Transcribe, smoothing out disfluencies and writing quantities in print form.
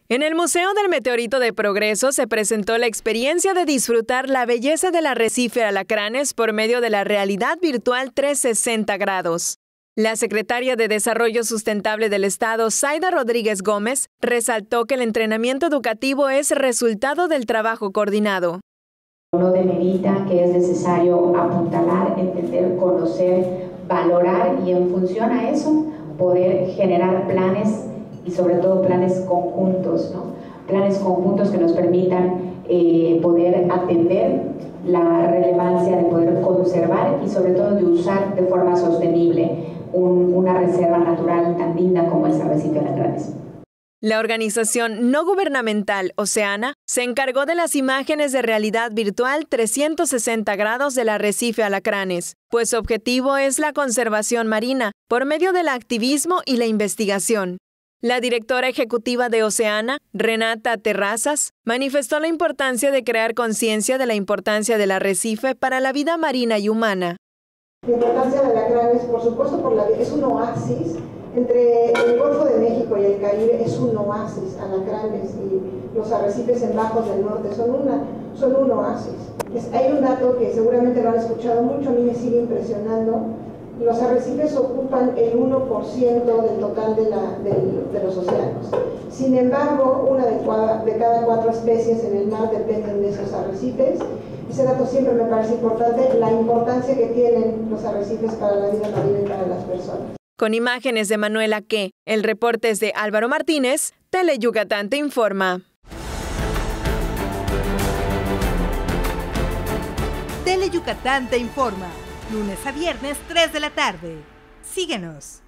En el Museo del Meteorito de Progreso se presentó la experiencia de disfrutar la belleza del arrecife Alacranes por medio de la realidad virtual 360 grados. La secretaria de Desarrollo Sustentable del Estado, Zaida Rodríguez Gómez, resaltó que el entrenamiento educativo es resultado del trabajo coordinado. No demerita que es necesario apuntalar, entender, conocer, valorar y en función a eso poder generar planes y sobre todo planes conjuntos, ¿no? Planes conjuntos que nos permitan poder atender la relevancia de poder conservar y sobre todo de usar de forma sostenible una reserva natural tan linda como es Arrecife Alacranes. La organización no gubernamental Oceana se encargó de las imágenes de realidad virtual 360 grados del arrecife Alacranes, pues su objetivo es la conservación marina por medio del activismo y la investigación. La directora ejecutiva de Oceana, Renata Terrazas, manifestó la importancia de crear conciencia de la importancia del arrecife para la vida marina y humana. La importancia de Alacranes, por supuesto, es un oasis. Entre el Golfo de México y el Caribe es un oasis, Alacranes, y los arrecifes en Bajos del Norte son un oasis. Hay un dato que seguramente lo han escuchado mucho, a mí me sigue impresionando. Los arrecifes ocupan el 1% del total de los océanos. Sin embargo, una de cada 4 especies en el mar dependen de esos arrecifes. Ese dato siempre me parece importante, la importancia que tienen los arrecifes para la vida marina y para las personas. Con imágenes de Manuela Que, el reporte es de Álvaro Martínez, Teleyucatán te informa. Teleyucatán te informa, lunes a viernes 3 de la tarde. Síguenos.